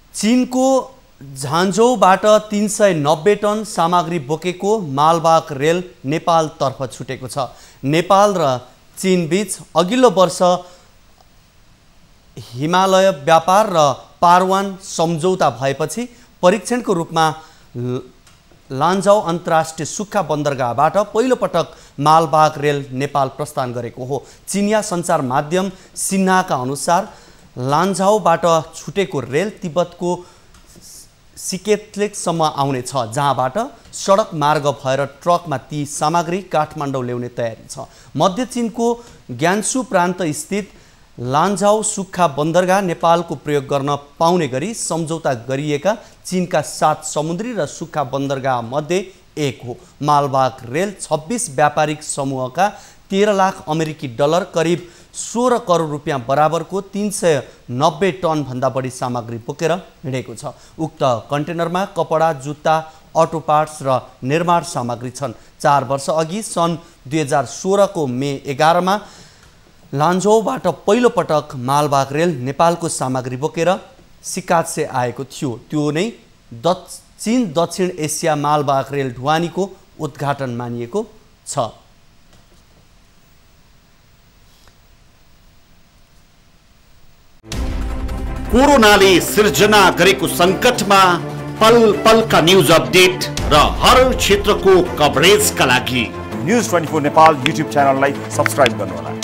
चीनको झान्झौबाट 390 टन सामग्री बोकेको मालवाहक रेल नेपालतर्फ छुटेको छ। नेपाल र चीन बीच अघिल्लो वर्ष हिमालय व्यापार र पारवान सम्झौता भएपछि परीक्षणको रूपमा लान्जाउ अन्तर्राष्ट्रिय सुक्खा बन्दरगाहबाट पहिलो पटक मालवाहक रेल नेपाल प्रस्थान गरेको हो। चिनिया सञ्चार माध्यम सिन्हाका अनुसार लान्जाउबाट छुटेको रेल तिब्बतको सिकेतलेकसम्म आउनेछ, जहाँबाट सडक मार्ग भएर ट्रकमा ती सामग्री काठमाडौँ ल्याउने तयारी छ। मध्य चीनको ग्यान्सु प्रान्त स्थित लान्जाउ सुक्खा बन्दरगाह नेपालको प्रयोग गर्न पाउने गरी सम्झौता गरिएका चीनका 7 समुद्री र सुक्खा बन्दरगाह मध्ये एक हो। मालवाहक रेल 26 व्यापारिक समूहका 13 लाख अमेरिकी डलर करिब 16 करोड रुपियाँ बराबरको 390 टन भन्दा बढी सामग्री बोकेर हिँडेको छ। उक्त कन्टेनरमा कपडा, जुत्ता, अटो पार्ट्स र निर्माण सामग्री छन्। 4 वर्ष अघि सन् 2016 को मे 11 मा लान्जाउबाट पहिलो पटक मालवाहक रेल नेपालको सामग्री बोकेर सिकाट्से आएको थियो। त्यो नै चीन दक्षिण एसिया मालवाहक रेल ढुवानीको उद्घाटन मानिएको छ। कोरोनाले सिर्जना गरेको संकटमा पल पलका न्यूज अपडेट र हर क्षेत्रको कभरेजका लागि न्यूज 24 नेपाल युट्युब च्यानललाई सब्स्क्राइब गर्नुहोला।